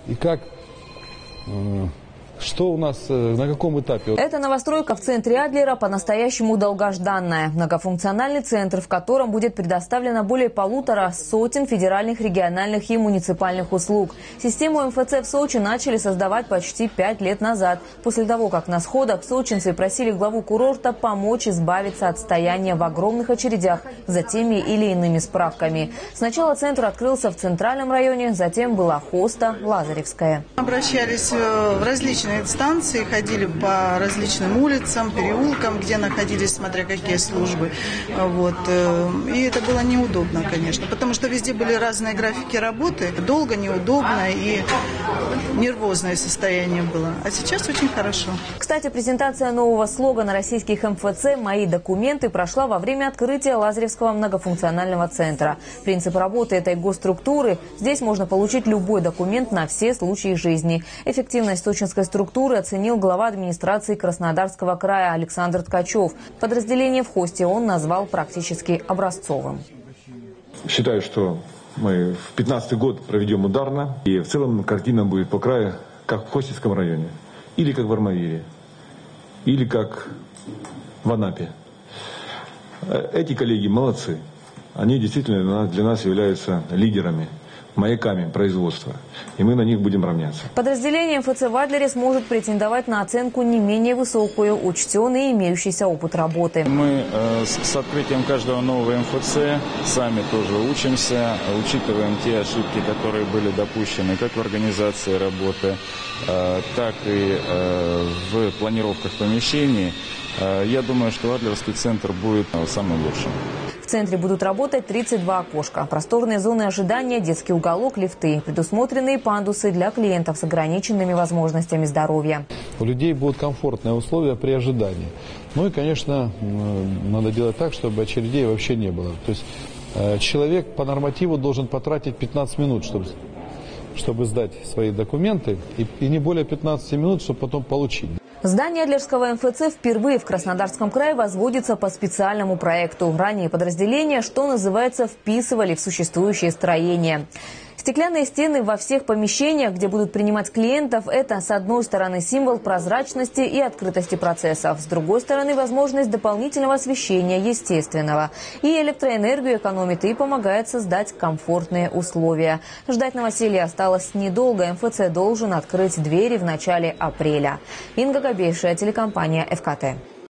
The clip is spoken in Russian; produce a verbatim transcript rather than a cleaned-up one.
и как... Что у нас, на каком этапе? Эта новостройка в центре Адлера по-настоящему долгожданная. Многофункциональный центр, в котором будет предоставлено более полутора сотен федеральных, региональных и муниципальных услуг. Систему эм эф цэ в Сочи начали создавать почти пять лет назад, после того, как на сходах сочинцы просили главу курорта помочь избавиться от стояния в огромных очередях за теми или иными справками. Сначала центр открылся в центральном районе, затем была Хоста, Лазаревская. Обращались в различные инстанции, ходили по различным улицам, переулкам, где находились, смотря какие службы. Вот. И это было неудобно, конечно, потому что везде были разные графики работы. Долго, неудобно и нервозное состояние было. А сейчас очень хорошо. Кстати, презентация нового слогана российских эм эф цэ «Мои документы» прошла во время открытия Лазаревского многофункционального центра. Принцип работы этой госструктуры – здесь можно получить любой документ на все случаи жизни. Эффективность сочинской структуры оценил глава администрации Краснодарского края Александр Ткачев. Подразделение в Хосте он назвал практически образцовым. Считаю, что мы в пятнадцатый год проведем ударно, и в целом картина будет по краю, как в Хостинском районе, или как в Армавире, или как в Анапе. Эти коллеги молодцы. Они действительно для нас являются лидерами, маяками производства. И мы на них будем равняться. Подразделение эм эф цэ в Адлере сможет претендовать на оценку не менее высокую, учтен и имеющийся опыт работы. Мы э, с, с открытием каждого нового эм эф цэ сами тоже учимся, учитываем те ошибки, которые были допущены как в организации работы, э, так и э, в планировках помещений. Э, я думаю, что Адлерский центр будет э, самым лучшим. В центре будут работать тридцать два окошка, просторные зоны ожидания, детский уголок, лифты, предусмотренные пандусы для клиентов с ограниченными возможностями здоровья. У людей будут комфортные условия при ожидании. Ну и, конечно, надо делать так, чтобы очередей вообще не было. То есть человек по нормативу должен потратить пятнадцать минут, чтобы, чтобы сдать свои документы, и, и не более пятнадцати минут, чтобы потом получить. Здание Адлерского эм эф цэ впервые в Краснодарском крае возводится по специальному проекту. Ранее подразделения, что называется, вписывали в существующее строение. Стеклянные стены во всех помещениях, где будут принимать клиентов, это, с одной стороны, символ прозрачности и открытости процессов, с другой стороны, возможность дополнительного освещения, естественного. И электроэнергию экономит, и помогает создать комфортные условия. Ждать новоселья осталось недолго. эм эф цэ должен открыть двери в начале апреля. Инга Габейшая, телекомпания эф ка тэ.